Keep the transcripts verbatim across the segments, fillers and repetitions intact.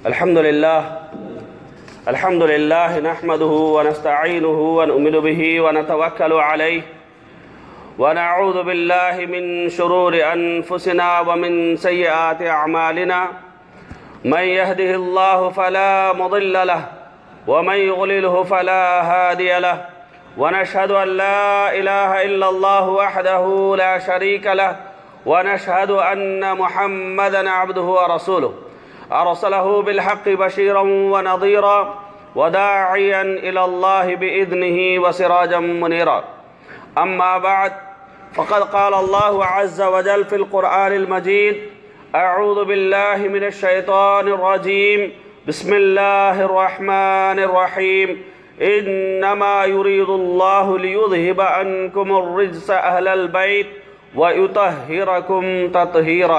अल्हम्दुलिल्लाह अल्हम्दुलिल्लाह नहमदुहु व नस्तईनुहु व नुमिनु बिही व नतवक्कलु अलैहि व नऊज़ु बिल्लाहि मिन शुरूरि अनफुसिना व मिन सय्यिआति अअमालिना मन यहदिहिल्लाहु फला मुदिल्ल लहु व मन युद्लिलहु फला हादिय लहु व नशहदु अन ला इलाहा इल्लल्लाहु वहदहु ला शरीक लहु व नशहदु अन्न मुहम्मदन अब्दुहु व रसूलुहु अरसलहु बिलहक़्क़ि बशीरन व नज़ीरा व दाइयन इलल्लाहि बिइज़्निहि व सिराजन मुनीरा अम्मा बअद फ़क़द क़ाल अल्लाहु अज़्ज़ व जल फ़िल क़ुरआनिल मजीद अऊज़ु बिल्लाहि मिनश शैतानिर रजीम बिस्मिल्लाहिर रहमानिर रहीम इन्नमा युरीदुल्लाहु लियुज़हिब अन्कुमुर रिज्स अह्लल बैत व युतह्हिरकुम तत्हीरा।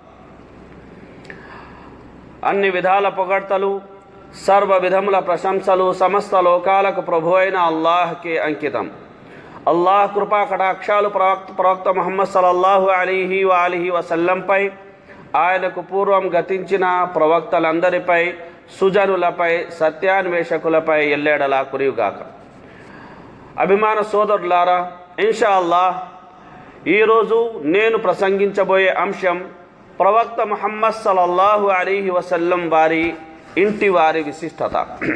అన్ని విధాల పొగడ్తలు సర్వ విధముల ప్రశంసలు సమస్త లోకాలకు ప్రభు అయిన అల్లాహ్కి అంకితం. అల్లాహ్ కృపా కటాక్షాలు ప్రవక్త ప్రవక్త ముహమ్మద్ సల్లల్లాహు అలైహి వ ఆలిహి వసల్లంపై, ఆయనకు పూర్వం గతించిన ప్రవక్తలందరిపై, సుజనులపై, సత్యాన్వేషకులపై ఎల్లేడలా కురియుగాక. అభిమాన సోదరులారా, ఇన్షా అల్లాహ్ ఈరోజు నేను ప్రసంగించబోయే అంశం ప్రవక్త ముహమ్మద్ సల్లల్లాహు అలైహి వసల్లం వారి ఇంటి వారి విశిష్టత.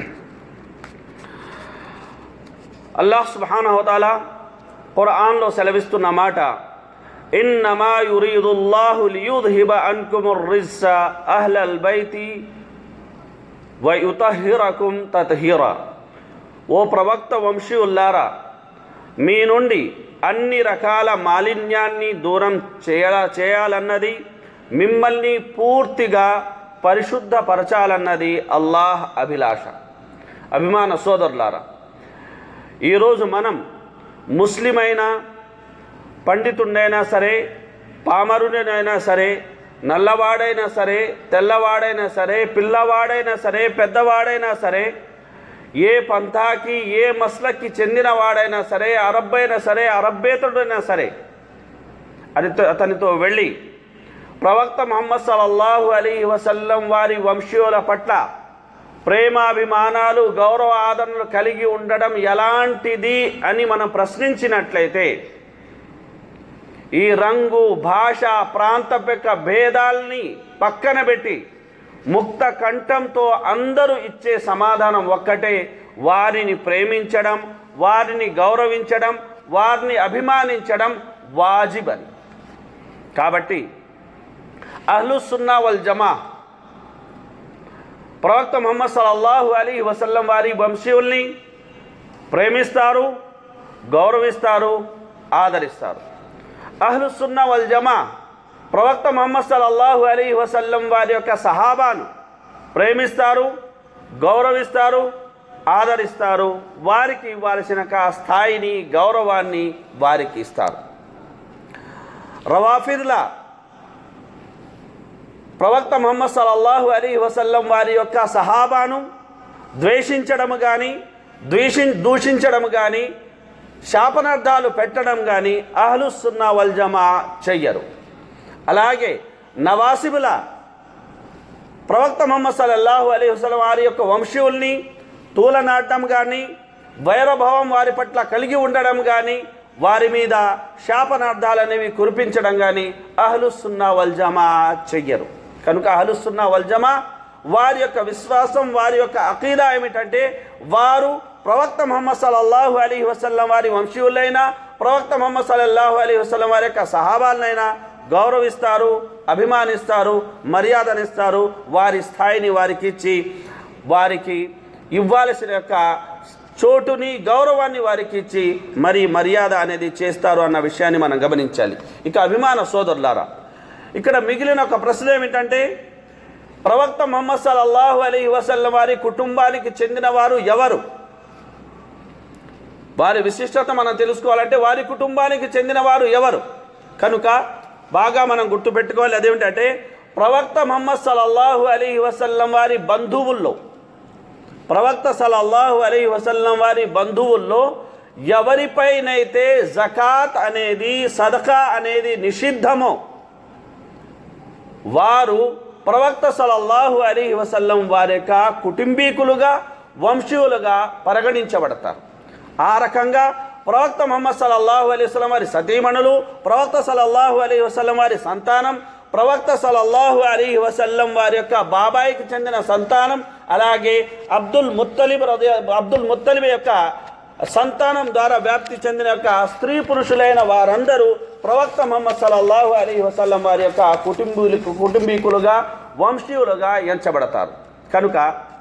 అల్లాహ్ సుబ్హానహు వ తఆలా ఖురాన్లో సెలవిస్తున్న మాట, ఇన్నమా యురీదుల్లాహు లియుద్హిబ అన్కుముర్ రిజ్స అహ్లల్ బైతి వ యుతహిరకుం తత్హీరా. ఓ ప్రవక్త వంశీయులారా, మీ నుండి అన్ని రకాల మాలిన్యాన్ని దూరం చేయ చేయాలన్నది మిమ్మల్ని పూర్తిగా పరిశుద్ధపరచాలన్నది అల్లాహ్ అభిలాష. అభిమాన సోదరులారా, ఈరోజు మనం ముస్లిమైనా, పండితుడైనా సరే, పామరుడైనా సరే, నల్లవాడైనా సరే, తెల్లవాడైనా సరే, పిల్లవాడైనా సరే, పెద్దవాడైనా సరే, ఏ పంథాకి ఏ మస్లక్కి చెందినవాడైనా సరే, అరబ్ అయినా సరే, అరబ్బేతరుడైనా సరే, అది అతనితో వెళ్ళి ప్రవక్త ముహమ్మద్ సల్లల్లాహు అలైహి వసల్లం వారి వంశీయుల పట్ల ప్రేమాభిమానాలు, గౌరవ ఆదరణలు కలిగి ఉండడం ఎలాంటిది అని మనం ప్రశ్నించినట్లయితే, ఈ రంగు, భాష, ప్రాంతపెక్క భేదాల్ని పక్కన పెట్టి ముక్త కంఠంతో అందరూ ఇచ్చే సమాధానం ఒక్కటే: వారిని ప్రేమించడం, వారిని గౌరవించడం, వారిని అభిమానించడం వాజిబ్ అని. కాబట్టి అహ్లుస్ సున్నా వల్ జమా ప్రవక్త ముహమ్మద్ సల్లల్లాహు అలైహి వసల్లం వారి వంశీయుల్ని ప్రేమిస్తారు, గౌరవిస్తారు, ఆదరిస్తారు. అహ్లుస్ సున్నా వల్ జమా ప్రవక్త ముహమ్మద్ సల్లల్లాహు అలైహి వసల్లం వారి యొక్క సహాబాను ప్రేమిస్తారు, గౌరవిస్తారు, ఆదరిస్తారు. వారికి ఇవ్వాల్సిన స్థాయిని, గౌరవాన్ని వారికి ఇస్తారు. రవాఫిద్ల ప్రవక్త ముహమ్మద్ సల్లల్లాహు అలైహి వసల్లం వారి యొక్క సహాబాను ద్వేషించడం కానీ, ద్వేషి దూషించడం కానీ, శాపనార్థాలు పెట్టడం కానీ అహ్లుస్ సున్నా వల్ జమా చెయ్యరు. అలాగే నవాసిబుల ప్రవక్త ముహమ్మద్ సల్లల్లాహు అలైహి వసల్లం వారి యొక్క వంశీయుల్ని తూలనాడటం కానీ, వైరభావం వారి పట్ల కలిగి ఉండడం కానీ, వారి మీద శాపనార్థాలు అనేవి కురిపించడం కానీ అహ్లుస్ సున్నా వల్ జమా చెయ్యరు. కనుక అహ్లుస్ సున్నా వల్ జమా వారి యొక్క విశ్వాసం, వారి యొక్క అకీదా ఏమిటంటే, వారు ప్రవక్త ముహమ్మద్ సల్లల్లాహు అలైహి వసల్లం వారి వంశీయులైనా, ప్రవక్త ముహమ్మద్ సల్లల్లాహు అలైహి వసల్లం వారి యొక్క సహాబాలనైనా గౌరవిస్తారు, అభిమానిస్తారు, మర్యాదనిస్తారు. వారి స్థాయిని వారికి ఇచ్చి, వారికి ఇవ్వాల్సిన యొక్క చోటుని, గౌరవాన్ని వారికి ఇచ్చి మరి మర్యాద అనేది చేస్తారు అన్న విషయాన్ని మనం గమనించాలి. ఇక అభిమాన సోదరులారా, ఇక్కడ మిగిలిన ఒక ప్రశ్న ఏమిటంటే, ప్రవక్త ముహమ్మద్ సల్లల్లాహు అలైహి వసల్లం వారి కుటుంబానికి చెందిన వారు ఎవరు? వారి విశిష్టత మనం తెలుసుకోవాలంటే వారి కుటుంబానికి చెందిన వారు ఎవరు? కనుక బాగా మనం గుర్తుపెట్టుకోవాలి. అదేమిటంటే, ప్రవక్త ముహమ్మద్ సల్లల్లాహు అలైహి వసల్లం వారి బంధువుల్లో, ప్రవక్త సల్లల్లాహు అలైహి వసల్లం వారి బంధువుల్లో ఎవరిపైనైతే జకాత్ అనేది, సదకా అనేది నిషిద్ధమో వారు ప్రవక్త సల్లల్లాహు అలైహి వసల్లం వారి యొక్క కుటుంబీకులుగా వంశీయులుగా పరిగణించబడతారు. ఆ రకంగా ప్రవక్త ముహమ్మద్ సల్లల్లాహు అలైహి వసల్లం వారి సతీమణులు, ప్రవక్త సల్లల్లాహు అలైహి వసల్లం వారి సంతానం, ప్రవక్త సల్లల్లాహు అలైహి వసల్లం వారి యొక్క బాబాయికి చెందిన సంతానం, అలాగే అబ్దుల్ ముత్తలిబ్ రది అబ్దుల్ ముత్తలిబ్ యొక్క సంతానం ద్వారా వ్యాప్తి చెందిన యొక్క స్త్రీ పురుషులైన వారందరూ ప్రవక్త ముహమ్మద్ సల్లల్లాహు అలైహి వసల్లం వారి యొక్క కుటుంబీకులు కుటుంబీకులుగా వంశీయులుగా ఎంచబడతారు. కనుక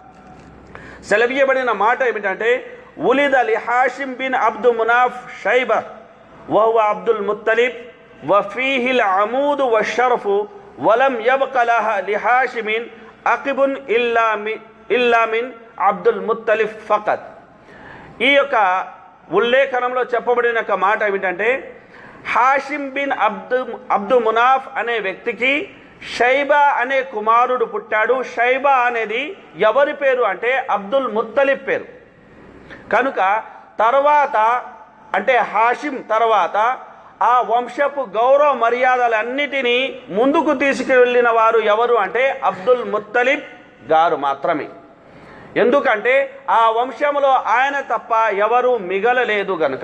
సెలవీయబడిన మాట ఏమిటంటే, ఉలిద లి హాషిం బిన్ అబ్దు మునాఫ్ షైబ వహువ అబ్దుల్ ముత్తలిబ్ వఫీహిల్ అమూదు వషరఫు వలం యబ్క లహ లి హాషిమిన్ అకిబున్ ఇల్లా మి ఇల్లా మిన్ అబ్దుల్ ముత్తలిబ్ ఫకత్. ఈ యొక్క ఉల్లేఖనంలో చెప్పబడిన ఒక మాట ఏమిటంటే, Hashim bin Abdu Abdu Munaf అనే వ్యక్తికి షైబా అనే కుమారుడు పుట్టాడు. షైబా అనేది ఎవరి పేరు అంటే అబ్దుల్ ముత్తలిబ్ పేరు. కనుక తర్వాత అంటే హాషిం తర్వాత ఆ వంశపు గౌరవ మర్యాదలన్నిటినీ ముందుకు తీసుకువెళ్ళిన వారు ఎవరు అంటే అబ్దుల్ ముత్తలిబ్ గారు మాత్రమే. ఎందుకంటే ఆ వంశంలో ఆయన తప్ప ఎవరు మిగలలేదు గనుక.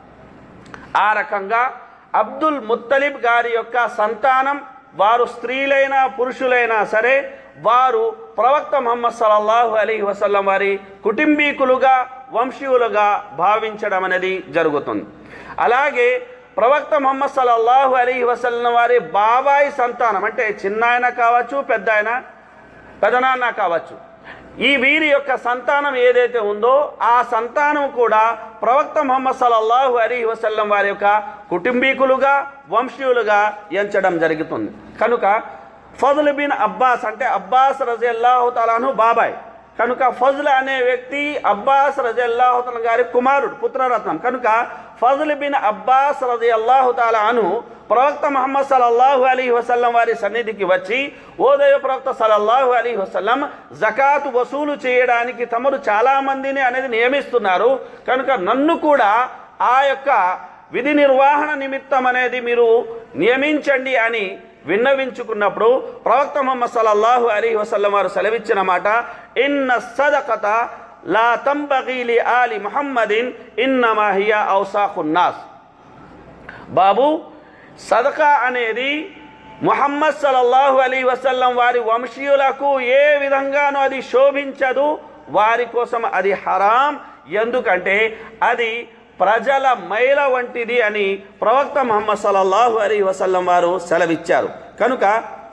ఆ రకంగా అబ్దుల్ ముత్తలిబ్ గారి యొక్క సంతానం వారు స్త్రీలైనా పురుషులైనా సరే వారు ప్రవక్త ముహమ్మద్ సల్లల్లాహు అలైహి వసల్లం వారి కుటుంబీకులుగా వంశీయులుగా భావించడం అనేది జరుగుతుంది. అలాగే ప్రవక్త ముహమ్మద్ సల్లల్లాహు అలైహి వసల్లం వారి బాబాయి సంతానం అంటే చిన్నాయన కావచ్చు, పెద్ద ఆయన పెదనాన్న కావచ్చు, ఈ వీరి యొక్క సంతానం ఏదైతే ఉందో ఆ సంతానం కూడా ప్రవక్త ముహమ్మద్ సల్లల్లాహు అలైహి వసల్లం వారి యొక్క కుటుంబీకులుగా వంశీయులుగా ఎంచడం జరుగుతుంది. కనుక ఫజ్ల్ బిన్ అబ్బాస్ అంటే అబ్బాస్ రజియల్లాహు తఆలా అన్హు బాబాయ్. కనుక ఫజ్ల్ అనే వ్యక్తి అబ్బాస్ రజియల్లాహు తఆలా గారి కుమారుడు, పుత్రరత్నం. కనుక ఫజ్ల్ బిన్ అబ్బాస్ రజియల్లాహు తఆలా అన్హు ప్రవక్త ముహమ్మద్ సల్లల్లాహు అలైహి వసల్లం వారి సన్నిధికి వచ్చి, ఓ దైవ ప్రవక్త సల్లల్లాహు అలైహి వసల్లం, జకాతు వసూలు చేయడానికి తమరు చాలా మందిని అనేది నియమిస్తున్నారు, కనుక నన్ను కూడా ఆ యొక్క విధి నిర్వహణ నిమిత్తం అనేది మీరు నియమించండి అని విన్నవించుకున్నప్పుడు ప్రవక్త ముహమ్మద్ సల్లల్లాహు అలైహి వసల్లం వారు సెలవిచ్చిన మాట, ఇన్న సదకత లా తంబగీ లి ఆలి ముహమ్మదిన్ ఇన్నమా హియా ఔసాఖున్ నాస్. బాబు, సదకా అనేది ముహమ్మద్ సల్లల్లాహు అలైహి వసల్లం వారి వంశీయులకు ఏ విధంగానూ అది శోభించదు, వారి కోసం అది హరాం. ఎందుకంటే అది ప్రజల మైల వంటిది అని ప్రవక్త ముహమ్మద్ సల్లల్లాహు అలైహి వసల్లం వారు సెలవిచ్చారు. కనుక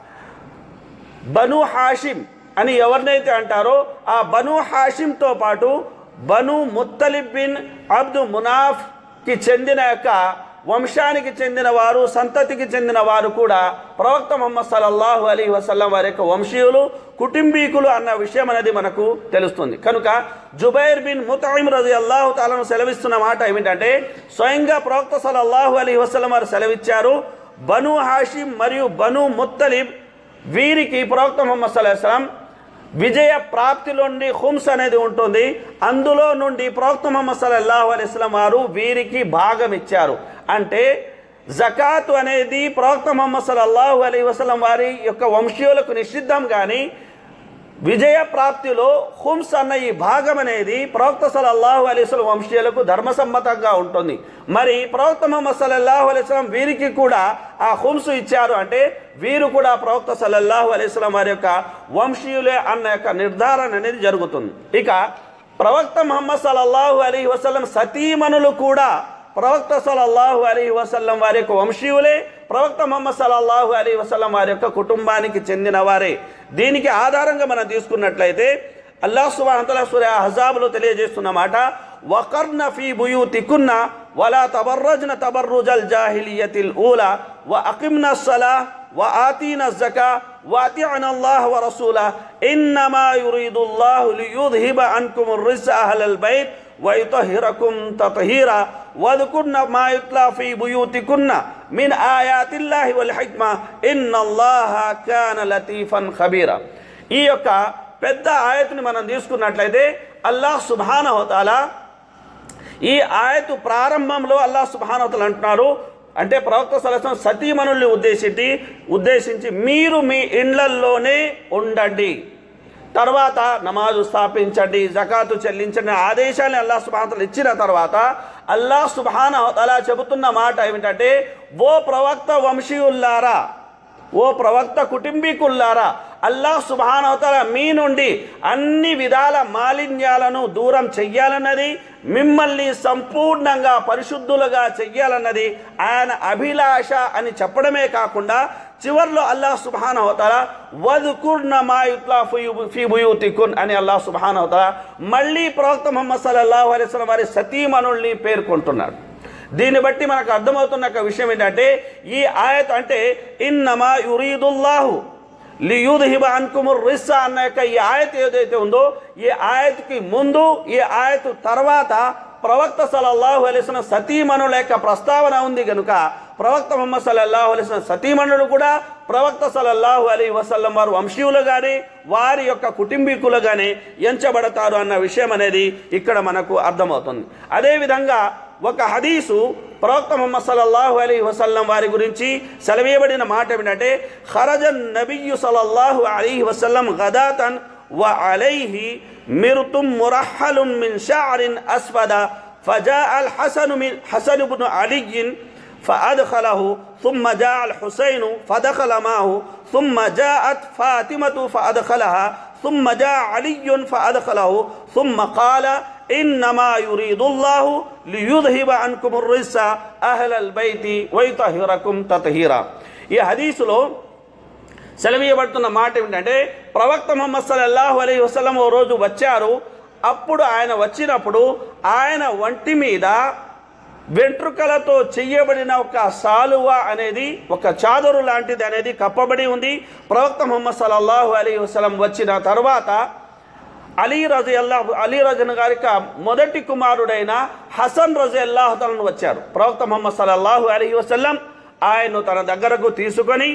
బను హాషిం అని ఎవరినైతే అంటారో ఆ బను హాషింతో పాటు బను ముత్తలిబ్ బిన్ అబ్దు మునాఫ్కి చెందిన యొక్క వంశానికి చెందిన వారు, సంతతికి చెందిన వారు కూడా ప్రవక్త ముహమ్మద్ సల్లల్లాహు అలైహి వసల్లం వారి యొక్క వంశీయులు, కుటుంబీకులు అన్న విషయం అనేది మనకు తెలుస్తుంది. కనుక జుబైర్ బిన్ ముతఇమ్ రజియల్లాహు తఆలాను సెలవిస్తున్న మాట ఏమిటంటే, స్వయంగా ప్రవక్త సల్లల్లాహు అలైహి వసల్లం వారు సెలవిచ్చారు, బను హాషిం మరియు బను ముత్తలిబ్ వీరికి ప్రవక్త ముహమ్మద్ సల్లల్లాహు అలైహి వసల్లం విజయ ప్రాప్తిలో నుండి ఖుమ్స్ అనేది ఉంటుంది, అందులో నుండి ప్రవక్త ముహమ్మద్ సల్లల్లాహు అలైహి వసల్లం వారు వీరికి భాగం ఇచ్చారు. అంటే జకాతు అనేది ప్రవక్త ముహమ్మద్ సల్లల్లాహు అలైహి వసల్లం వారి యొక్క వంశీయులకు నిషిద్ధం, కానీ విజయ ప్రాప్తిలో ఖుమ్స్ అన్న ఈ భాగం అనేది ప్రవక్త సల్లల్లాహు అలైహి వసల్లం వంశీయులకు ధర్మసమ్మతంగా ఉంటుంది. మరి ప్రవక్త ముహమ్మద్ సల్లల్లాహు అలైహి వసల్లం వీరికి కూడా ఆ ఖుమ్స్ ఇచ్చారు అంటే వీరు కూడా ప్రవక్త సల్లల్లాహు అలైహి వసల్లం వారి యొక్క వంశీయులే అన్న యొక్క నిర్ధారణ అనేది జరుగుతుంది. ఇక ప్రవక్త ముహమ్మద్ సల్లల్లాహు అలైహి వసల్లం సతీమణులు కూడా ప్రవక్త సల్లల్లాహు అలైహి వసల్లం వారి యొక్క వంశీయులే, ప్రవక్త ముహమ్మద్ సల్లల్లాహు అలైహి వసల్లం వారి యొక్క కుటుంబానికి చెందిన వారే. దీనికి ఆధారంగా మనం తీసుకున్నట్లయితే అల్లాహ్ సుబ్హానహు వ తఆలా సూరా అహ్జాబ్లో తెలియజేస్తున్న మాట, వకర్న ఫీ బుయూతికున్న వలా తబర్రజ్న తబర్రుజల్ జాహిలియతిల్ ఊలా వ అకిమ్న స్సలాహ్ వ ఆతీన జకా వ అతిఅన అల్లాహ్ వ రసూలా ఇన్నమా యురీదుల్లాహు లియుద్హిబ అన్కుముర్ రిజ్స అహ్లల్ బైత్ వయుతహిరకుం తత్హీరా వద్కుర్న మా యుత్లా ఫీ బుయూతికున్న మిన్ ఆయాతిల్లాహి వల్ హిక్మా ఇన్నల్లాహ కాన లతీఫన్ ఖబీరా. ఈ యొక్క పెద్ద ఆయతుని మనం తీసుకున్నట్లయితే అల్లాహ్ సుబ్హానహు వ తఆలా ఈ ఆయతు ప్రారంభంలో అల్లాహ్ సుబ్హానహు వ తఆలా అంటున్నారు, అంటే ప్రవక్త సల్లల్లాహు అలైహి వసల్లం సతీమణుల్ని ఉద్దేశించి ఉద్దేశించి మీరు మీ ఇండ్లల్లోనే ఉండండి, తర్వాత నమాజు స్థాపించండి, జకాతు చెల్లించండి ఆదేశాన్ని అల్లాహ్ సుబ్హానహు వ తఆలా ఇచ్చిన తర్వాత అల్లాహ్ సుబ్హానహు వ తఆలా చెబుతున్న మాట ఏమిటంటే, ఓ ప్రవక్త వంశీయుల్లారా, ఓ ప్రవక్త కుటుంబీకుల్లారా, అల్లాహ్ సుబ్హానహు వ తఆలా మీ నుండి అన్ని విధాల మాలిన్యాలను దూరం చెయ్యాలన్నది, మిమ్మల్ని సంపూర్ణంగా పరిశుద్ధులుగా చెయ్యాలన్నది ఆయన అభిలాష అని చెప్పడమే కాకుండా చివర్లో అల్లాహ్ సుబ్హానహు వ తఆలా వద్కుర్న మా యుత్లా ఫీ బుయూతికున్ అని అల్లాహ్ సుబ్హానహు వ తఆలా మళ్ళీ ప్రవక్త ముహమ్మద్ సల్లల్లాహు అలైహి వసల్లం వారి సతీమణుల్ని పేర్కొంటున్నాడు. దీన్ని బట్టి మనకు అర్థమవుతున్న ఒక విషయం ఏంటంటే, ఈ ఆయత్ అంటే ఇన్నమా యురీదుల్లాహు లియుద్హిబ అన్కుముర్ రిస్స అన్న యొక్క ఈ ఆయత్ ఏదైతే ఉందో, ఈ ఆయత్కి ముందు ఈ ఆయత్ తర్వాత ప్రవక్త సల్లల్లాహు అలైహి వసల్లం సతీమణుల యొక్క ప్రస్తావన ఉంది కనుక ప్రవక్త ముహమ్మద్ సల్లల్లాహు అలైహి వసల్లం సతీమణులు కూడా ప్రవక్త సల్లల్లాహు అలైహి వసల్లం వారు వంశీయులు కానీ వారి యొక్క కుటుంబీకులు కానీ ఎంచబడతారు అన్న విషయం అనేది ఇక్కడ మనకు అర్థమవుతుంది. అదేవిధంగా ఒక హదీసు ప్రవక్త ముహమ్మద్ సల్లల్లాహు అలైహి వసల్లం వారి గురించి సెలవేయబడిన మాట ఏమిటంటే, ఖరజన్ నబియ్యు సల్లల్లాహు అలైహి వసల్లం గదాతన్ వ అలైహి మిర్తుం మురహలున్ మిన్ షఅరిన్ అస్వద ఫజాఅ అల్ హసన్ మిన్ హసన్ ఇబ్ను అలీ فأدخله ثم جاء الحسين فدخل معه ثم جاءت فاطمة فأدخلها ثم جاء علي فأدخله ثم قال إنما يريد الله ليذهب عنكم الرجس أهل البيت ويطهركم تطهيرا. ఈ హదీసులో సెలవీయబడుతున్న మాట ఏమిటంటే, ప్రవక్త ముహమ్మద్ సల్లల్లాహు అలైహి వసల్లం ఓ రోజు వచ్చారు. అప్పుడు ఆయన వచ్చినప్పుడు ఆయన ఒంటి మీద వెంట్రుకలతో చెయ్యబడిన ఒక సాలువ అనేది, ఒక చాదరు లాంటిది అనేది కప్పబడి ఉంది. ప్రవక్త ముహమ్మద్ సల్లల్లాహు అలైహి వసల్లం వచ్చిన తర్వాత అలీ రజియల్లాహు అలీ రజన్ గారి మొదటి కుమారుడైన హసన్ రజియల్లాహు తఆలా వచ్చారు. ప్రవక్త ముహమ్మద్ సల్లల్లాహు అలైహి వసల్లం ఆయన్ను తన దగ్గరకు తీసుకొని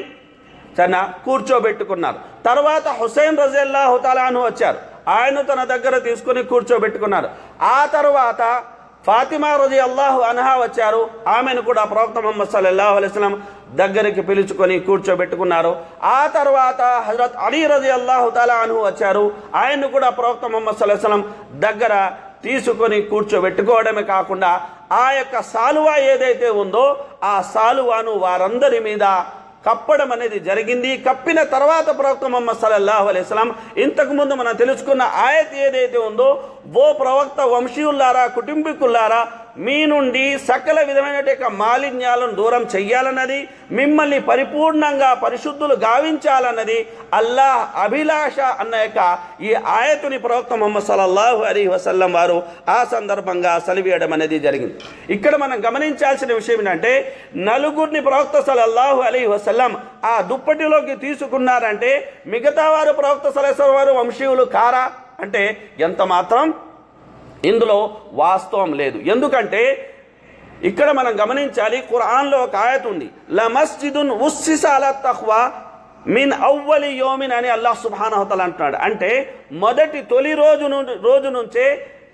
తన కూర్చోబెట్టుకున్నారు. తర్వాత హుసైన్ రజియల్లాహు తఆలా వచ్చారు, ఆయన తన దగ్గర తీసుకొని కూర్చోబెట్టుకున్నారు. ఆ తర్వాత ఫాతిమా రజియల్లాహు అన్హా వచ్చారు, ఆమెను కూడా ప్రవక్త ముహమ్మద్ సల్లల్లాహు అలైహి వసల్లం దగ్గరికి పిలుచుకొని కూర్చోబెట్టుకున్నారు. ఆ తర్వాత హజరత్ అలీ రజియల్లాహు తఆలా అన్హు వచ్చారు, ఆయన్ను కూడా ప్రవక్త ముహమ్మద్ సల్లల్లాహు అలైహి వసల్లం దగ్గర తీసుకొని కూర్చోబెట్టుకోవడమే కాకుండా ఆ యొక్క సాలువా ఏదైతే ఉందో ఆ సాలువాను వారందరి మీద కప్పడం అనేది జరిగింది. కప్పిన తర్వాత ప్రవక్త ముహమ్మద్ సల్లల్లాహు అలైహి వసల్లం ఇంతకు ముందు మనం తెలుసుకున్న ఆయత్ ఏదైతే ఉందో, ఓ ప్రవక్త వంశీయుల్లారా, కుటుంబీకుల్లారా, మీ నుండి సకల విధమైన మాలిన్యాలను దూరం చెయ్యాలన్నది, మిమ్మల్ని పరిపూర్ణంగా పరిశుద్ధులు గావించాలన్నది అల్లాహ్ అభిలాష అన్న యొక్క ఈ ఆయతుని ప్రవక్త ముహమ్మద్ సల్లల్లాహు అలైహి వసల్లం వారు ఆ సందర్భంగా సెలవీయడం అనేది జరిగింది. ఇక్కడ మనం గమనించాల్సిన విషయం ఏంటంటే, నలుగురిని ప్రవక్త సల్లల్లాహు అలైహి వసల్లం ఆ దుప్పటిలోకి తీసుకున్నారంటే మిగతా వారు ప్రవక్త సల్లల్లాహు అలైహి వసల్లం వారు వంశీయులు కారా అంటే ఎంత మాత్రం ఇందులో వాస్తవం లేదు. ఎందుకంటే ఇక్కడ మనం గమనించాలి, ఖురాన్లో ఒక ఆయత్ ఉంది, లమస్జిదున్ ఉస్సిస అలా తఖ్వా మిన్ అవ్వలి యోమిన్ అని అల్లాహ్ సుబ్హానహు వ తఆలా అంటున్నాడు. అంటే మొదటి తొలి రోజు రోజు నుంచే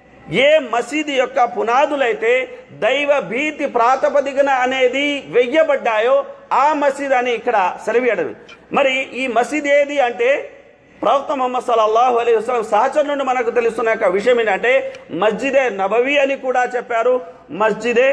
ఏ మసీదు యొక్క పునాదులైతే దైవ భీతి ప్రాతిపదికన అనేది వెయ్యబడ్డాయో ఆ మసీద్ అని ఇక్కడ సెలవీయడం. మరి ఈ మసీద్ ఏది అంటే ప్రవక్త ముహమ్మద్ సల్లల్లాహు అలైహి వసల్లం సహచరుల నుండి మనకు తెలుస్తున్న యొక్క విషయం ఏంటంటే, మస్జిదే నబవి అని కూడా చెప్పారు, మస్జిదే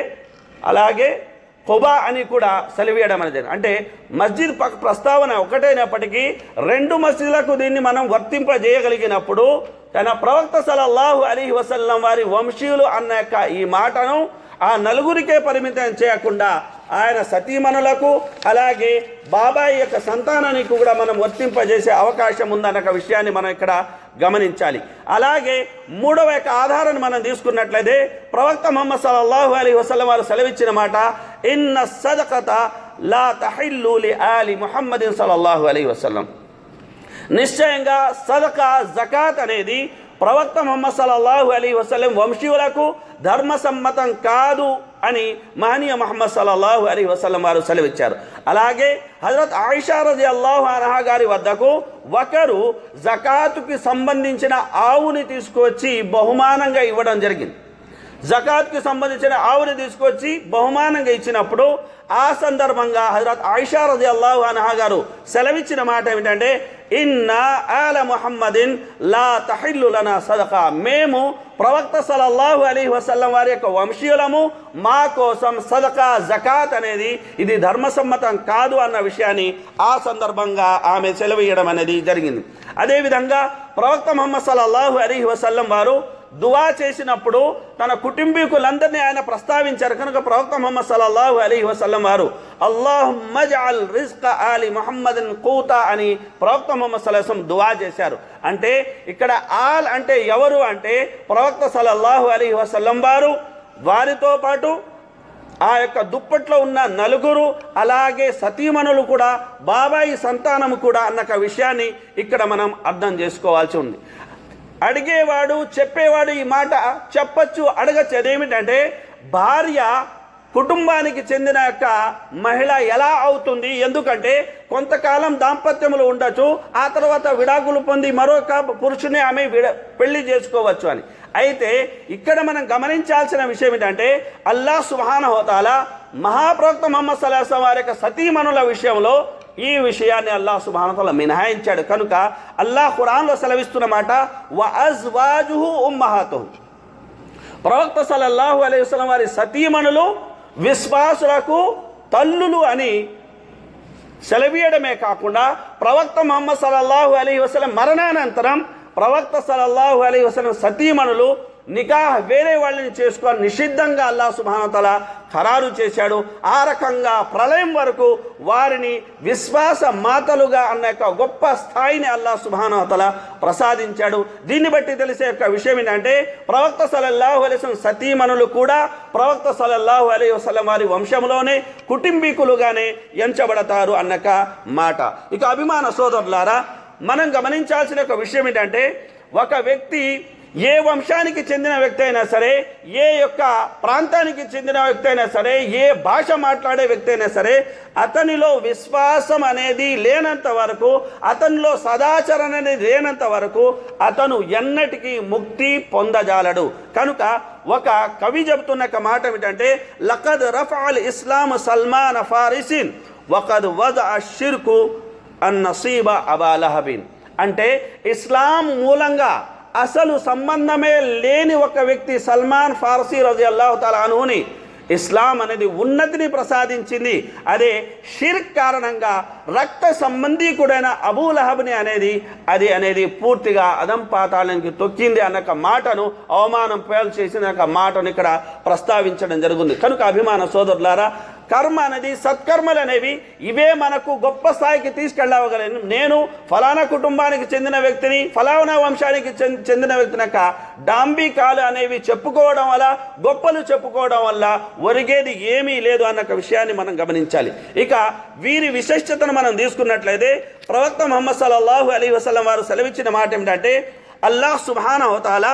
అలాగే ఖుబా అని కూడా సెలవీయడం అనేది. అంటే మస్జిద్ ప్రస్తావన ఒకటైనప్పటికీ రెండు మస్జిద్లకు దీన్ని మనం వర్తింపజేయగలిగినప్పుడు తన ప్రవక్త సల్లల్లాహు అలైహి వసల్లం వారి వంశీయులు అన్న యొక్క ఈ మాటను ఆ నలుగురికే పరిమితం చేయకుండా ఆయన సతీమణులకు అలాగే బాబాయి యొక్క సంతానానికి కూడా మనం వర్తింపజేసే అవకాశం ఉందన్న విషయాన్ని మనం ఇక్కడ గమనించాలి. అలాగే మూడవ యొక్క ఆధారాన్ని మనం తీసుకున్నట్లయితే ప్రవక్త ముహమ్మద్ సల్లల్లాహు అలైహి వసల్లం వారు సెలవిచ్చిన మాట, ఇన్న సదకత లా తహిల్లు లి ఆలి ముహమ్మదిన్ సల్లల్లాహు అలైహి వసల్లం. నిశ్చయంగా సదకా జకాత్ అనేది ప్రవక్త ముహమ్మద్ సల్లల్లాహు అలైహి వసల్లం వంశీయులకు ధర్మ సమ్మతం కాదు అని మహనీయ ముహమ్మద్ సల్లల్లాహు అలైహి వసల్లం వారు సెలవిచ్చారు. అలాగే హజరత్ ఆయిషా రజియల్లాహు అన్హా గారి వద్దకు ఒకరు జకాతుకి సంబంధించిన ఆవుని తీసుకువచ్చి బహుమానంగా ఇవ్వడం జరిగింది. జకాత్కి సంబంధించిన ఆవుని తీసుకొచ్చి బహుమానంగా ఇచ్చినప్పుడు ఆ సందర్భంగా హజరత్ ఆయిషా రజియల్లాహు అన్హా గారు సెలవిచ్చిన మాట ఏమిటంటే, ఇన్నా ఆల ముహమ్మదిన్ లా తహిల్లు లనా సదకా, మేము ప్రవక్త సల్లల్లాహు అలైహి వసల్లం వారి యొక్క వంశీయులము, మా కోసం సదకా జకాత్ అనేది ఇది ధర్మసమ్మతం కాదు అన్న విషయాన్ని ఆ సందర్భంగా ఆమె సెలవీయడం అనేది జరిగింది. అదేవిధంగా ప్రవక్త ముహమ్మద్ సల్లల్లాహు అలైహి వసల్లం వారు దువా చేసినప్పుడు తన కుటుంబీకులందరినీ ఆయన ప్రస్తావించారు కనుక ప్రవక్త ముహమ్మద్ సల్లల్లాహు అలైహి వసల్లం వారు అల్లాహుమ్మ జఅల్ రిజ్క ఆలి ముహమ్మదిన్ ఖూతా అని ప్రవక్త ముహమ్మద్ సల్లల్లాహు అలైహి వసల్లం దువా చేశారు. అంటే ఇక్కడ ఆల్ అంటే ఎవరు అంటే ప్రవక్త సల్లల్లాహు అలైహి వసల్లం వారు, వారితో పాటు ఆ యొక్క దుప్పట్లో ఉన్న నలుగురు, అలాగే సతీమణులు కూడా, బాబాయి సంతానము కూడా అన్న విషయాన్ని ఇక్కడ మనం అర్థం చేసుకోవాల్సి ఉంది. అడిగేవాడు చెప్పేవాడు ఈ మాట చెప్పచ్చు, అడగచ్చు. అదేమిటంటే భార్య కుటుంబానికి చెందిన యొక్క మహిళ ఎలా అవుతుంది, ఎందుకంటే కొంతకాలం దాంపత్యములు ఉండొచ్చు, ఆ తర్వాత విడాకులు పొంది మరొక పురుషుని ఆమె విడ పెళ్లి చేసుకోవచ్చు అని. అయితే ఇక్కడ మనం గమనించాల్సిన విషయం ఏంటంటే అల్లాహ్ సుబ్హానహు వ తఆలా మహాప్రవక్త ముహమ్మద్ సల్లల్లాహు అలైహి వసల్లం వారి యొక్క సతీమణుల విషయంలో ఈ విషయాన్ని అల్లాహ్ సుబ్హానహు వ తఆలా మినహాయించాడు. కనుక అల్లాహ్ ఖురాన్లో సెలవిస్తున్నమాట వ అజ్వాజుహు ఉమ్మహాతుహు, ప్రవక్త సల్లల్లాహు అలైహి వసల్లం వారి సతీమణులు విశ్వాసులకు తల్లులు అని సెలవీయడమే కాకుండా ప్రవక్త ముహమ్మద్ సల్లల్లాహు అలైహి వసల్లం మరణానంతరం ప్రవక్త సల్లల్లాహు అలైహి వసల్లం సతీమణులు నికాహ్ వేరే వాళ్ళని చేసుకొని నిషిద్ధంగా అల్లాహ్ సుబ్హానహు వ తఆలా ఖరారు చేశాడు. ఆ రకంగా ప్రళయం వరకు వారిని విశ్వాస మాతలుగా అన్న యొక్క గొప్ప స్థాయిని అల్లాహ్ సుబ్హానహు వ తఆలా ప్రసాదించాడు. దీన్ని బట్టి తెలిసే యొక్క విషయం ఏంటంటే ప్రవక్త సల్లల్లాహు అలైహి వసల్లం సతీమణులు కూడా ప్రవక్త సల్లల్లాహు అలైహి వసల్లం వారి వంశంలోనే కుటుంబీకులుగానే ఎంచబడతారు అన్నక మాట. ఇక అభిమాన సోదరులారా, మనం గమనించాల్సిన ఒక విషయం ఏంటంటే ఒక వ్యక్తి ఏ వంశానికి చెందిన వ్యక్తి అయినా సరే, ఏ యొక్క ప్రాంతానికి చెందిన వ్యక్తి అయినా సరే, ఏ భాష మాట్లాడే వ్యక్తి అయినా సరే, అతనిలో విశ్వాసం అనేది లేనంత వరకు, అతనిలో సదాచరణ అనేది లేనంత వరకు అతను ఎన్నటికీ ముక్తి పొందజాలడు. కనుక ఒక కవి చెబుతున్న మాట ఏమిటంటే లఖద్ రఫఅల్ ఇస్లాం సల్మాన్ ఫారిసిన్ వఖద్ వదఅ షిర్కు అన్ నసీబ అబా లహబిన్. అంటే ఇస్లాం మూలంగా అసలు సంబంధమే లేని ఒక వ్యక్తి సల్మాన్ ఫార్సీ రజియల్లాహు తఆలా అన్హుని ఇస్లాం అనేది ఉన్నతిని ప్రసాదించింది. అదే షిర్క్ కారణంగా రక్త సంబంధీకుడైన అబూ లహబ్ని అనేది అది అనేది పూర్తిగా అదం పాతాళానికి తొక్కింది అన్న మాటను, అవమానం పేలు చేసిన మాటను ఇక్కడ ప్రస్తావించడం జరుగుతుంది. కనుక అభిమాన సోదరులారా, కర్మ అనేది సత్కర్మలు అనేవి ఇవే మనకు గొప్ప స్థాయికి తీసుకెళ్ళవగలను. నేను ఫలానా కుటుంబానికి చెందిన వ్యక్తిని, ఫలానా వంశానికి చెందిన వ్యక్తిని యొక్క డాంబికాలు అనేవి చెప్పుకోవడం వల్ల, గొప్పలు చెప్పుకోవడం వల్ల ఒరిగేది ఏమీ లేదు అన్న విషయాన్ని మనం గమనించాలి. ఇక వీరి విశిష్టతను మనం తీసుకున్నట్లయితే ప్రవక్త ముహమ్మద్ సల్లల్లాహు అలైహి వసల్లం వారు సెలవిచ్చిన మాట ఏమిటంటే అల్లాహ్ సుబ్హానహు వ తఆలా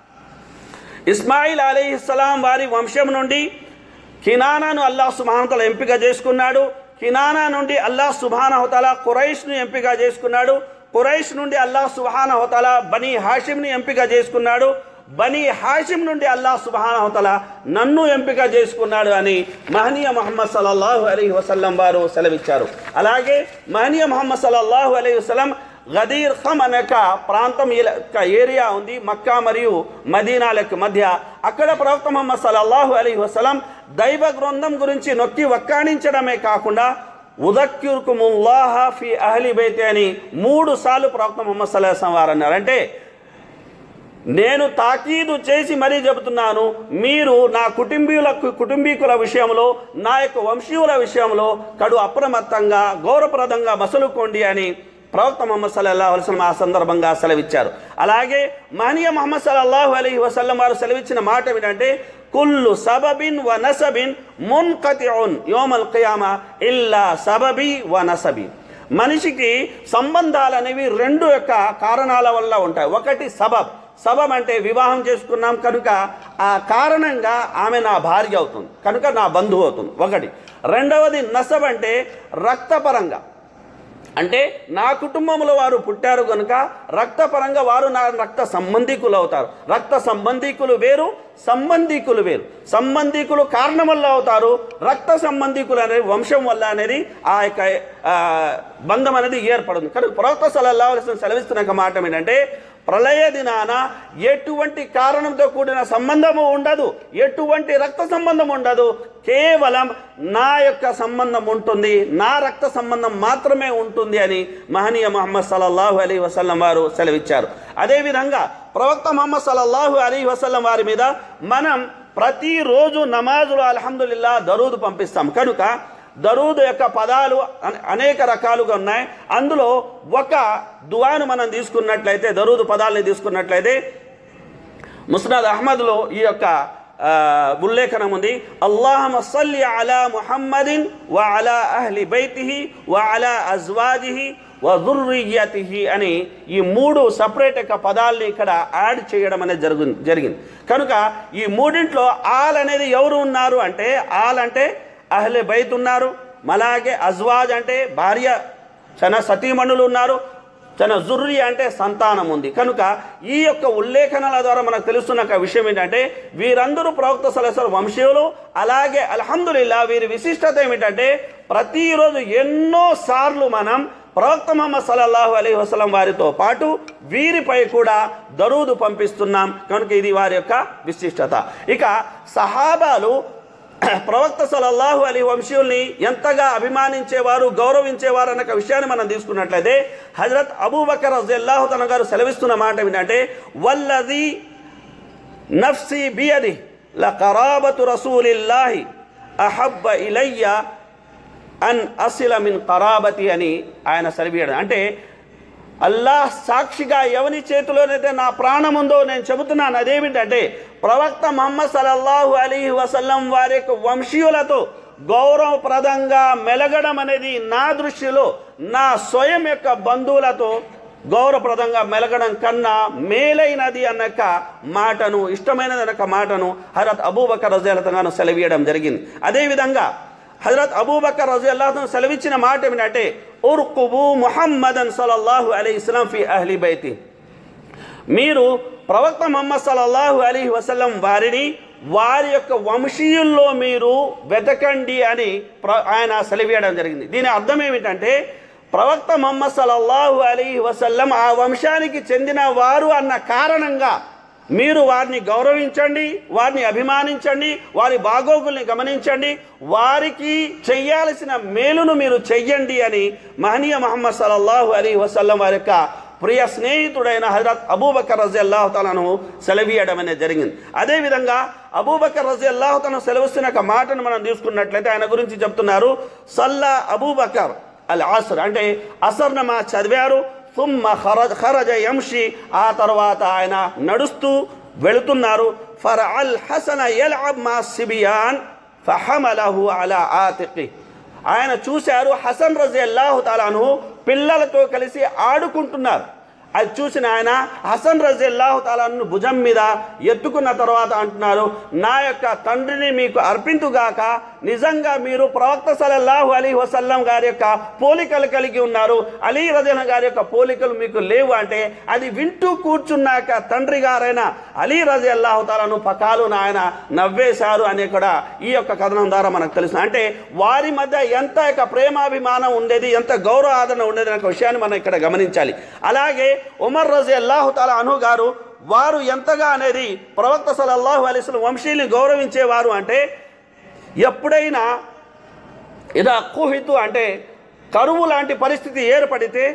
ఇస్మాయిల్ అలైహిస్సలాం వారి వంశం నుండి కినానాను అల్లాహ్ సుబ్హానహు వ తఆలా ఎంపిక చేసుకున్నాడు. కినానా నుండి అల్లాహ్ సుబ్హానహు వ తఆలా ఖురైష్ను ఎంపిక చేసుకున్నాడు. ఖురైష్ నుండి అల్లాహ్ సుబ్హానహు వ తఆలా బనీ హాషింని ఎంపిక చేసుకున్నాడు. బనీ హాషిం నుండి అల్లాహ్ సుబ్హానహు వ తఆలా నన్ను ఎంపిక చేసుకున్నాడు అని మహనీయ ముహమ్మద్ సల్లల్లాహు అలైహి వసల్లం వారు సెలవిచ్చారు. అలాగే మహనీయ ముహమ్మద్ సల్లల్లాహు అలైహి వసల్లం గదీర్ ఖమ్ అనే ప్రాంతం ఏరియా ఉంది, మక్కా మరియు మదీనాలకు మధ్య. అక్కడ ప్రవక్త ముహమ్మద్ సల్లల్లాహు అలైహి వసల్లం దైవ గ్రంథం గురించి నొక్కి వక్కాణించడమే కాకుండా ఉదక్కిరుకుముల్లాహ ఫీ అహ్లి బైతి అని మూడు సార్లు ప్రవక్త ముహమ్మద్ సల్లల్లాహు అలైహి వసల్లం వారు అన్నారు. అంటే నేను తాకీదు చేసి మరీ చెబుతున్నాను, మీరు నా కుటుంబీకుల కుటుంబీకుల విషయంలో, నా యొక్క వంశీయుల విషయంలో కడు అప్రమత్తంగా గౌరవప్రదంగా మసలుకోండి అని ప్రవక్త ముహమ్మద్ సల్లల్లాహు అలైహి వసల్లం ఆ సందర్భంగా సెలవిచ్చారు. అలాగే మహనీయ ముహమ్మద్ సల్లల్లాహు అలైహి వసల్లం వారు సెలవిచ్చిన మాట ఏమిటంటే కుల్లు సబబిన్ వ నసబిన్ మున్కతిఉన్ యౌమల్ ఖియామా ఇల్లా సబబి వ నసబి. మనిషికి సంబంధాలు అనేవి రెండు యొక్క కారణాల వల్ల ఉంటాయి. ఒకటి సబబ్, సబబ్ అంటే వివాహం చేసుకున్నాం కనుక ఆ కారణంగా ఆమె నా భార్య అవుతుంది కనుక నా బంధువు అవుతుంది ఒకటి. రెండవది నసబ్ అంటే రక్తపరంగా, అంటే నా కుటుంబంలో వారు పుట్టారు కనుక రక్తపరంగా వారు నా రక్త సంబంధికులు అవుతారు. రక్త సంబంధికులు వేరు, సంబంధికులు వేరు. సంబంధికులు కారణం వల్ల అవుతారు, రక్త సంబంధికులు అనేది వంశం వల్ల అనేది ఆ యొక్క బంధం అనేది ఏర్పడుతుంది. కానీ ప్రవక్త సల్లల్లాహు అలైహి వసల్లం సెలవిస్తున్న మాట ఏంటంటే ప్రళయ దినాన ఎటువంటి కారణంతో కూడిన సంబంధము ఉండదు, ఎటువంటి రక్త సంబంధం ఉండదు, కేవలం నా యొక్క సంబంధం ఉంటుంది, నా రక్త సంబంధం మాత్రమే ఉంటుంది అని మహనీయ ముహమ్మద్ సల్లల్లాహు అలైహి వసల్లం వారు సెలవిచ్చారు. అదేవిధంగా ప్రవక్త ముహమ్మద్ సల్లల్లాహు అలైహి వసల్లం వారి మీద మనం ప్రతిరోజు నమాజులో అల్హమ్దులిల్లాహ్ దరూద్ పంపిస్తాం. కనుక దరూద్ యొక్క పదాలు అనేక రకాలుగా ఉన్నాయి. అందులో ఒక దువాను మనం తీసుకున్నట్లయితే, దరూద్ పదాలని తీసుకున్నట్లయితే ముస్నద్ అహ్మద్లో ఈ యొక్క ఉల్లేఖనం ఉంది. అల్లాహుమ్మ సల్లి అలా ముహమ్మదిన్ వ అలా అహ్లి బైతిహి వ అలా అజ్వాజిహి వ దుర్రియ్యతిహి అని ఈ మూడు సపరేట్ యొక్క పదాలని ఇక్కడ యాడ్ చేయడం అనేది జరుగు జరిగింది కనుక ఈ మూడింట్లో ఆల్ అనేది ఎవరు ఉన్నారు అంటే, ఆల్ అంటే అహ్లే బైత్ ఉన్నారు, అలాగే అజ్వాజ్ అంటే భార్య, చన సతీమణులు ఉన్నారు, చన జుర్రి అంటే సంతానం ఉంది. కనుక ఈ యొక్క ఉల్లేఖనాల ద్వారా మనకు తెలుస్తున్న విషయం ఏంటంటే వీరందరూ ప్రవక్త సల్లల్లాహు అలైహి వసల్లం వంశీయులు. అలాగే అల్హమ్దులిల్లాహ్ వీరి విశిష్టత ఏమిటంటే ప్రతిరోజు ఎన్నో సార్లు మనం ప్రవక్త ముహమ్మద్ సల్లల్లాహు అలైహి వసల్లం వారితో పాటు వీరిపై కూడా దరూదు పంపిస్తున్నాం. కనుక ఇది వారి యొక్క విశిష్టత. ఇక సహాబాలు ప్రవక్త సల్లల్లాహు అలైహి వంశీయుల్ని ఎంతగా అభిమానించేవారు, గౌరవించేవారు అన్న విషయాన్ని మనం తీసుకున్నట్లయితే హజరత్ అబూబకర్ రజియల్లాహు తఆలా గారు సెలవిస్తున్న మాట ఏంటంటే వల్లది నఫ్సి బియది లఖరాబతు రసూలిల్లాహి అహబ్బ ఇలయ్య అన్ అసిల మిన్ ఖరాబతి అని ఆయన సెలవియడం. అంటే అల్లాహ్ సాక్షిగా ఎవరి చేతిలోనైతే నా ప్రాణం ఉందో నేను చెబుతున్నాను. అదేమిటంటే ప్రవక్త ముహమ్మద్ సల్లల్లాహు అలైహి వసల్లం వారి యొక్క వంశీయులతో గౌరవప్రదంగా మెలగడం అనేది నా దృష్టిలో నా స్వయం యొక్క బంధువులతో గౌరవప్రదంగా మెలగడం కన్నా మేలైనది అన్నక మాటను, ఇష్టమైనది అన్నక మాటను హజరత్ అబూబకర్ రజియల్లాహు అన్హు సెలవీయడం జరిగింది. అదేవిధంగా హజరత్ అబూబకర్ రజియల్లాహు అన్హు సెలవిచ్చిన మాట ఏమిటంటే ఉర్కుబు ముహమ్మదన్ సల్లల్లాహు అలైహి వసల్లం ఫీ అహ్లి బైతి, మీరు ప్రవక్త ముహమ్మద్ సల్లల్లాహు అలైహి వసల్లం వారిని వారి యొక్క వంశీయుల్లో మీరు వెతకండి అని ఆయన సెలవీయడం జరిగింది. దీని అర్థం ఏమిటంటే ప్రవక్త ముహమ్మద్ సల్లల్లాహు అలైహి వసల్లం ఆ వంశానికి చెందిన వారు అన్న కారణంగా మీరు వారిని గౌరవించండి, వారిని అభిమానించండి, వారి బాగోగుల్ని గమనించండి, వారికి చెయ్యాల్సిన మేలును మీరు చెయ్యండి అని మహనీయ ముహమ్మద్ సల్లల్లాహు అలైహి వసల్లం వారి యొక్క ప్రియ స్నేహితుడైన హజరత్ అబూబకర్ రజియల్లాహు తఆలాను సెలవీయడం అనేది జరిగింది. అదేవిధంగా అబూబకర్ రజియల్లాహు తఆలా సెలవిస్తున్న ఒక మాటను మనం తీసుకున్నట్లయితే ఆయన గురించి చెప్తున్నారు సల్లా అబూబకర్ అల్ అస్ర్, అంటే అసర్ నమాజ్ చదివారు. థుమ్మ ఖరజ ఖరజ యంషి, ఆ తర్వాత ఆయన నడుస్తూ వెళుతున్నారు. ఫరఅల్ హసన యల్అబ్ మా సిబియాన్ ఫహమలహు అలా ఆతిqi, ఆయన చూశారు హసన్ రజియల్లాహు తఆలా అన్హు పిల్లలతో కలిసి ఆడుకుంటున్నారు. అది చూసిన ఆయన హసన్ రజియల్లాహు తఆలా అన్హు భుజం మీద ఎత్తుకున్న తర్వాత అంటున్నారు, నా యొక్క తండ్రిని మీకు అర్పింతుగాక, నిజంగా మీరు ప్రవక్త సల్లల్లాహు అలైహి వసల్లం గారి యొక్క పోలికలు కలిగి ఉన్నారు, అలీ రజియల్లాహు గారి యొక్క పోలికలు మీకు లేవు అంటే అది వింటూ కూర్చున్నాక తండ్రి గారైన అలీ రజియల్లాహు తఆలాను పకాలు ఆయన నవ్వేశారు అని కూడా ఈ యొక్క కథనం ద్వారా మనకు తెలుసు. అంటే వారి మధ్య ఎంత యొక్క ప్రేమాభిమానం ఉండేది, ఎంత గౌరవ ఆదరణ ఉండేది అనే విషయాన్ని మనం ఇక్కడ గమనించాలి. అలాగే ఉమర్ రజియల్లాహు తఆలా అన్హు గారు వారు ఎంతగా అనేది ప్రవక్త సల్లల్లాహు అలైహి వసల్లం వంశీయుల్ని గౌరవించేవారు అంటే ఎప్పుడైనా ఇదా కుహితు అంటే కరువు లాంటి పరిస్థితి ఏర్పడితే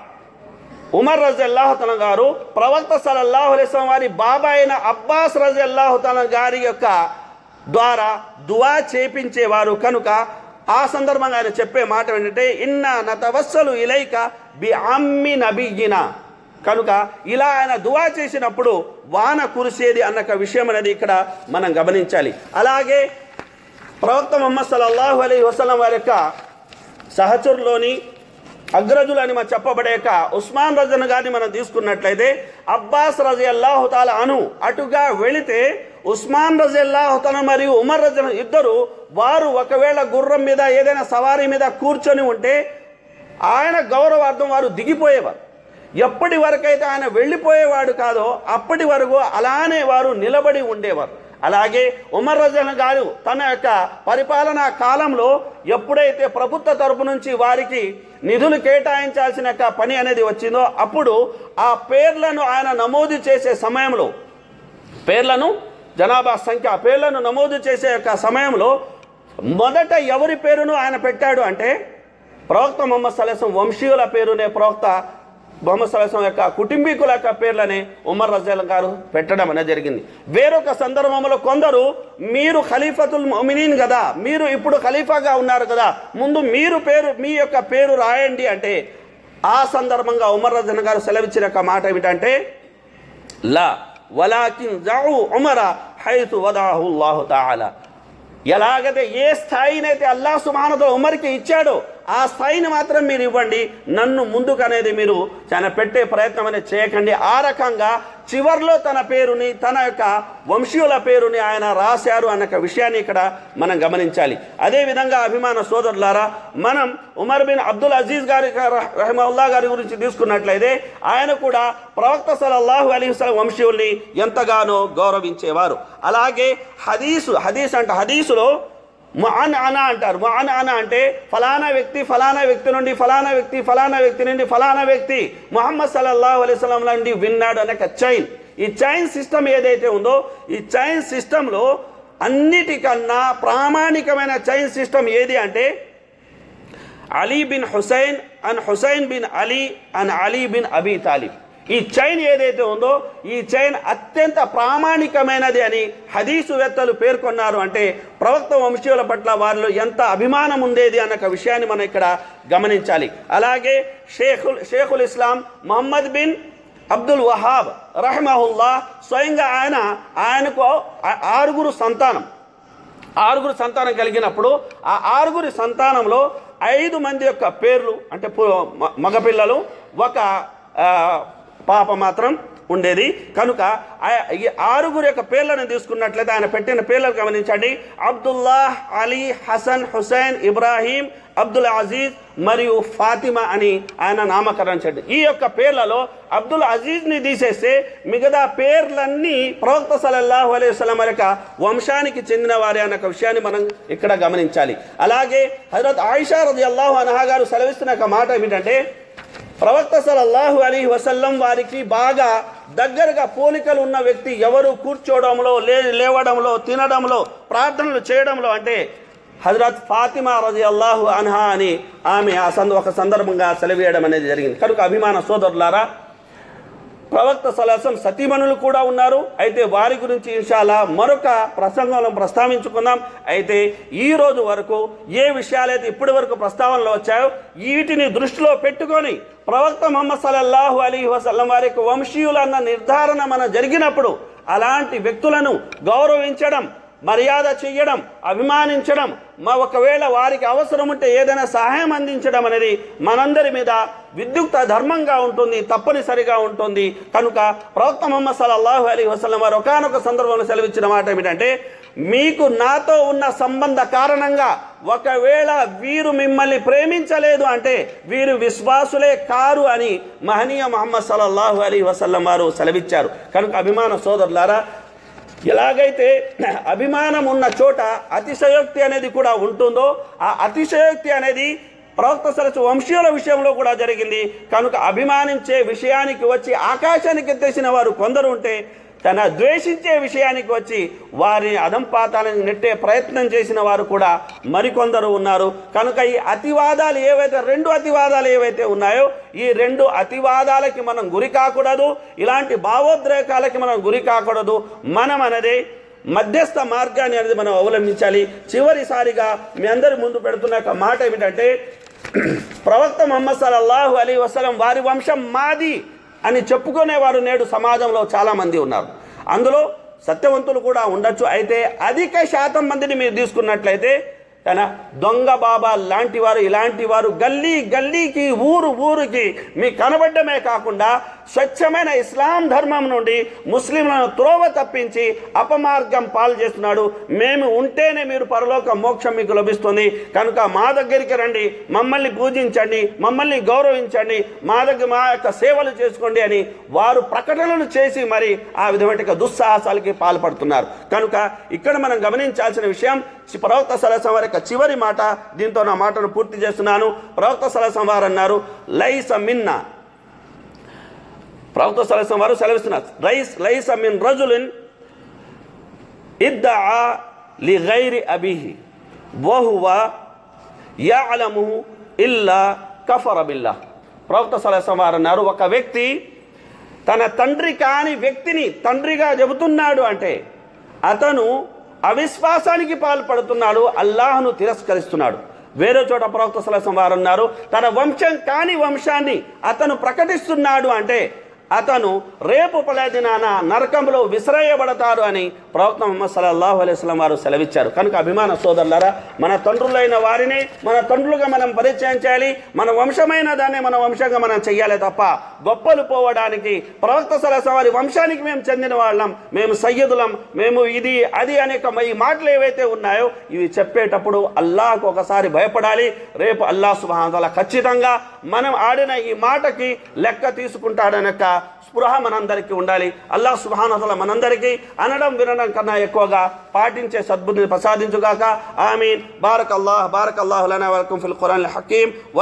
ఉమర్ రజియల్లాహు తఆలా గారు ప్రవక్త సల్లల్లాహు అలైహి వసల్లం వారి బాబా అయిన అబ్బాస్ రజియల్లాహు తఆలా గారి యొక్క ద్వారా దువా చేపించేవారు. కనుక ఆ సందర్భంగా ఆయన చెప్పే మాట ఏంటంటే ఇన్నా నతవస్సలు ఇలైక బి అమ్మి నబియ్యినా, కనుక ఇలా ఆయన దువా చేసినప్పుడు వాన కురిసేది అన్న విషయం అనేది ఇక్కడ మనం గమనించాలి. అలాగే ప్రవక్త ముహమ్మద్ సల్లల్లాహు అలైహి వసల్లం వారి యొక్క సహచరులోని అగ్రజులు అని మనం చెప్పబడే ఉస్మాన్ రజన్ గారిని మనం తీసుకున్నట్లయితే అబ్బాస్ రజియల్లాహు తఆలా అను అటుగా వెళితే ఉస్మాన్ రజియల్లాహు తఆలా మరియు ఉమర్ రజన్ ఇద్దరు వారు ఒకవేళ గుర్రం మీద ఏదైనా సవారీ మీద కూర్చొని ఉంటే ఆయన గౌరవార్థం వారు దిగిపోయేవారు. ఎప్పటి వరకైతే ఆయన వెళ్ళిపోయేవాడు కాదో అప్పటి వరకు అలానే వారు నిలబడి ఉండేవారు. అలాగే ఉమర్ రజల్ గారు తన యొక్క పరిపాలనా కాలంలో ఎప్పుడైతే ప్రభుత్వ తరపు నుంచి వారికి నిధులు కేటాయించాల్సిన యొక్క పని అనేది వచ్చిందో అప్పుడు ఆ పేర్లను ఆయన నమోదు చేసే సమయంలో పేర్లను జనాభా సంఖ్య పేర్లను నమోదు చేసే యొక్క సమయంలో మొదట ఎవరి పేరును ఆయన పెట్టాడు అంటే ప్రవక్త ముహమ్మద్ సల్లల్లాహు అలైహి వసల్లం వంశీయుల పేరునే ప్రవక్త ముహమ్మద్ సల్లల్లాహు అలైహి వసల్లం యొక్క కుటుంబీకుల యొక్క పేర్లని ఉమర్ రజల్ గారు పెట్టడం అనేది జరిగింది. వేరొక సందర్భంలో కొందరు మీరు ఖలీఫతుల్ ముమినీన్ కదా, మీరు ఇప్పుడు ఖలీఫాగా ఉన్నారు కదా, ముందు మీరు పేరు మీ యొక్క పేరు రాయండి అంటే ఆ సందర్భంగా ఉమర్ రజల్ గారు సెలవిచ్చిన యొక్క మాట ఏమిటంటే లా వలాకిన్ జౌ ఉమర హైతు వదాహు అల్లాహు తఆలా. ఎలాగైతే ఏ స్థాయినైతే అల్లాహ్ సుబ్హానహు వ తఆలా ఉమర్కి ఇచ్చాడో ఆ స్థాయిని మాత్రం మీరు ఇవ్వండి, నన్ను ముందుకు అనేది మీరు చాలా పెట్టే ప్రయత్నం అనేది చేయకండి. ఆ రకంగా చివర్లో తన పేరుని తన యొక్క వంశీయుల పేరుని ఆయన రాశారు అన్న విషయాన్ని ఇక్కడ మనం గమనించాలి. అదేవిధంగా అభిమాన సోదరులారా, మనం ఉమర్ బిన్ అబ్దుల్ అజీజ్ గారి రహిమహుల్లా గారి గురించి తీసుకున్నట్లయితే ఆయన కూడా ప్రవక్త సల్లల్లాహు అలైహి వసల్లం వంశీయుల్ని ఎంతగానో గౌరవించేవారు. అలాగే హదీసు హదీస్ అంటే హదీసులో ముఅన్ అనా అంటారు. ముఅన్ అనా అంటే ఫలానా వ్యక్తి ఫలానా వ్యక్తి నుండి ఫలానా వ్యక్తి ఫలానా వ్యక్తి నుండి ఫలానా వ్యక్తి ముహమ్మద్ సల్లల్లాహు అలైహి వసల్లం నుండి విన్నాడు అనే చైన్. ఈ చైన్ సిస్టమ్ ఏదైతే ఉందో ఈ చైన్ సిస్టంలో అన్నిటికన్నా ప్రామాణికమైన చైన్ సిస్టమ్ ఏది అంటే అలీ బిన్ హుసైన్ అన్ హుసైన్ బిన్ అలీ అన్ అలీ బిన్ అబీ తాలిబ్. ఈ చైన్ ఏదైతే ఉందో ఈ చైన్ అత్యంత ప్రామాణికమైనది అని హదీసువేత్తలు పేర్కొన్నారు. అంటే ప్రవక్త వంశీయుల పట్ల వారిలో ఎంత అభిమానం ఉండేది అన్న విషయాన్ని మనం ఇక్కడ గమనించాలి. అలాగే షేఖుల్ షేఖుల్ ఇస్లాం మొహమ్మద్ బిన్ అబ్దుల్ వహాబ్ రహిమహుల్లా స్వయంగా ఆయన ఆయనకు ఆరుగురు సంతానం ఆరుగురు సంతానం కలిగినప్పుడు ఆ ఆరుగురి సంతానంలో ఐదు మంది యొక్క పేర్లు అంటే మగపిల్లలు ఒక పాప మాత్రం ఉండేది. కనుక ఈ ఆరుగురు యొక్క పేర్లను తీసుకున్నట్లయితే ఆయన పెట్టిన పేర్లను గమనించండి. అబ్దుల్లాహ్, అలీ, హసన్, హుసైన్, ఇబ్రాహీం, అబ్దుల్ అజీజ్ మరియు ఫాతిమా అని ఆయన నామకరించండి. ఈ యొక్క పేర్లలో అబ్దుల్ అజీజ్ని తీసేస్తే మిగతా పేర్లన్నీ ప్రవక్త సల్లల్లాహు అలైహి వసల్లం యొక్క వంశానికి చెందిన వారే అన్న విషయాన్ని మనం ఇక్కడ గమనించాలి. అలాగే హజరత్ ఆయిషా రదియల్లాహు అన్హా గారు సెలవిస్తున్న ఒక మాట ఏమిటంటే ప్రవక్త సల్లల్లాహు అలైహి వసల్లం వారికి బాగా దగ్గరగా పోలికలు ఉన్న వ్యక్తి ఎవరు కూర్చోవడంలో లే లేవడంలో తినడంలో ప్రార్థనలు చేయడంలో అంటే హజరత్ ఫాతిమా రజియల్లాహు అన్హా అని ఆమె ఆ సంద ఒక సందర్భంగా సెలవేయడం అనేది జరిగింది. కనుక అభిమాన సోదరులారా, ప్రవక్త సల్లల్లాహు అలైహి వసల్లం సతీమణులు కూడా ఉన్నారు. అయితే వారి గురించి ఇన్షాల్లా మరొక ప్రసంగంలో ప్రస్తావించుకుందాం. అయితే ఈ రోజు వరకు ఏ విషయాలైతే ఇప్పటి వరకు ప్రస్తావనలో వచ్చాయో వీటిని దృష్టిలో పెట్టుకొని ప్రవక్త ముహమ్మద్ సల్లల్లాహు అలైహి వసల్లం వారి యొక్క వంశీయులన్న నిర్ధారణ మన జరిగినప్పుడు అలాంటి వ్యక్తులను గౌరవించడం, మర్యాద చేయడం, అభిమానించడం, మా ఒకవేళ వారికి అవసరం ఉంటే ఏదైనా సహాయం అందించడం అనేది మనందరి మీద విద్యుక్త ధర్మంగా ఉంటుంది, తప్పనిసరిగా ఉంటుంది. కనుక ప్రవక్త ముహమ్మద్ సల్లల్లాహు అలైహి వసల్లం వారు ఒకానొక సందర్భంలో సెలవిచ్చిన మాట ఏమిటంటే మీకు నాతో ఉన్న సంబంధ కారణంగా ఒకవేళ వీరు మిమ్మల్ని ప్రేమించలేదు అంటే వీరు విశ్వాసులే కారు అని మహనీయ ముహమ్మద్ సల్లల్లాహు అలైహి వసల్లం వారు సెలవిచ్చారు. కనుక అభిమాన సోదరులారా, ఎలాగైతే అభిమానం ఉన్న చోట అతిశయోక్తి అనేది కూడా ఉంటుందో ఆ అతిశయోక్తి అనేది ప్రవక్త సల్లల్లాహు వంశీయుల విషయంలో కూడా జరిగింది. కనుక అభిమానించే విషయానికి వచ్చి ఆకాశానికి ఎత్తేసిన వారు కొందరు ఉంటే తన ద్వేషించే విషయానికి వచ్చి వారి అధంపాతాలను నెట్టే ప్రయత్నం చేసిన వారు కూడా మరికొందరు ఉన్నారు. కనుక ఈ అతివాదాలు ఏవైతే రెండు అతివాదాలు ఏవైతే ఉన్నాయో ఈ రెండు అతివాదాలకి మనం గురి కాకూడదు, ఇలాంటి భావోద్రేకాలకి మనం గురి కాకూడదు. మనం అనేది మధ్యస్థ మార్గాన్ని అనేది మనం అవలంబించాలి. చివరిసారిగా మీ అందరి ముందు పెడుతున్న ఒక మాట ఏమిటంటే ప్రవక్త ముహమ్మద్ సల్లల్లాహు అలైహి వసల్లం వారి వంశం మాది అని చెప్పుకునేవారు నేడు సమాజంలో చాలామంది ఉన్నారు. అందులో సత్యవంతులు కూడా ఉండొచ్చు. అయితే అధిక శాతం మందిని మీరు తీసుకున్నట్లయితే తన దొంగ బాబా లాంటి వారు ఇలాంటి వారు గల్లీ గల్లీకి ఊరు ఊరికి మీకు కనబడ్డమే కాకుండా స్వచ్ఛమైన ఇస్లాం ధర్మం నుండి ముస్లింలను త్రోవ తప్పించి అపమార్గం పాలు చేస్తున్నాడు. మేము ఉంటేనే మీరు పరలోక మోక్షం మీకు లభిస్తుంది, కనుక మా దగ్గరికి రండి, మమ్మల్ని పూజించండి, మమ్మల్ని గౌరవించండి, మా దగ్గర మా యొక్క సేవలు చేసుకోండి అని వారు ప్రకటనలు చేసి మరి ఆ విధమైన దుస్సాహసాలకి పాల్పడుతున్నారు. కనుక ఇక్కడ మనం గమనించాల్సిన విషయం ప్రవక్త సల్లల్లాహు అలైహి వసల్లం వారి యొక్క చివరి మాట. దీంతో నా మాటను పూర్తి చేస్తున్నాను. ప్రవక్త సల్లల్లాహు అలైహి వసల్లం వారు అన్నారు, లైస మిన్నా, ప్రవక్త సల్లల్లాహు అలైహి వసల్లం వారు సెలవిస్తున్నారు, రైస్ లైస మిన్ రజులిన్ ఇద్దఅ లిగైరి అబీహి వహువ యఅలముహు ఇల్లా కఫర బిల్లాహ్. ప్రవక్త సల్లల్లాహు అలైహి వసల్లం వారు అన్నారు, ఒక వ్యక్తి తన తండ్రి కాని వ్యక్తిని తండ్రిగా చెబుతున్నాడు అంటే అతను అవిశ్వాసానికి పాల్పడుతున్నాడు, అల్లాహ్ను తిరస్కరిస్తున్నాడు. వేరే చోట ప్రవక్త సల్లల్లాహు అలైహి వసల్లం వారు అన్నారు, తన వంశం కాని వంశాన్ని అతను ప్రకటిస్తున్నాడు అంటే అతను రేపు పలదినాన నరకంలో విసిరేయబడతారు అని ప్రవక్త ముహమ్మద్ సల్లల్లాహు అలైహి వసల్లం వారు సెలవిచ్చారు. కనుక అభిమాన సోదరులారా, మన తండ్రులైన వారిని మన తండ్రులుగా మనం పరిచయం చేయాలి, మన వంశమైన దాన్ని మన వంశంగా మనం చెయ్యాలి తప్ప గొప్పలు పోవడానికి ప్రవక్త సల్లల్లాహు అలైహి వసల్లం వారి వంశానికి మేము చెందిన వాళ్ళం, మేము సయ్యదులం, మేము ఇది అది అనేక ఈ మాటలు ఏవైతే ఉన్నాయో ఇవి చెప్పేటప్పుడు అల్లాహ్కు ఒకసారి భయపడాలి. రేపు అల్లాహ్ సుబ్హానహు వ తఆలా ఖచ్చితంగా మనం ఆడిన ఈ మాటకి లెక్క తీసుకుంటాడనక స్పృహ మనందరికీ ఉండాలి. అల్లాహ్ సుబ్హానహు వ తఆలా మనందరికీ అనడం వినడం కన్నా ఎక్కువగా పాటించే సద్బుద్ధిని ప్రసాదించుగాక. ఆమీన్. బారకల్లాహ్ బారకల్లాహు లనా వ లకుం ఫిల్ ఖురానిల్ హకీమ్.